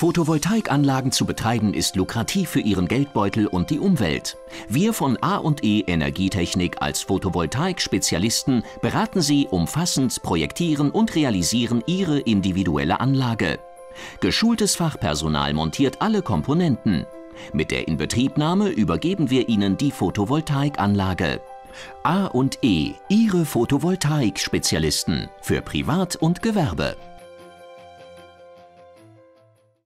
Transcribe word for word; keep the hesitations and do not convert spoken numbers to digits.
Photovoltaikanlagen zu betreiben ist lukrativ für Ihren Geldbeutel und die Umwelt. Wir von A und E Energietechnik als Photovoltaik-Spezialisten beraten Sie umfassend, projektieren und realisieren Ihre individuelle Anlage. Geschultes Fachpersonal montiert alle Komponenten. Mit der Inbetriebnahme übergeben wir Ihnen die Photovoltaikanlage. A und E, Ihre Photovoltaik-Spezialisten für Privat und Gewerbe.